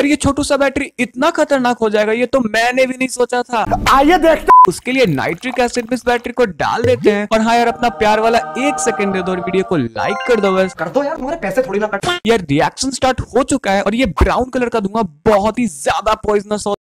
यार ये छोटू सा बैटरी इतना खतरनाक हो जाएगा, ये तो मैंने भी नहीं सोचा था। आइए देखते। उसके लिए नाइट्रिक एसिड में इस बैटरी को डाल देते हैं। और हाँ यार, अपना प्यार वाला 1 सेकंड दे दो और वीडियो को लाइक कर दो बस। कर दो यार, तुम्हारे पैसे थोड़ी ना कट। यार रिएक्शन स्टार्ट हो चुका है और ये ब्राउन कलर का धुआं बहुत ही ज्यादा पॉइजनस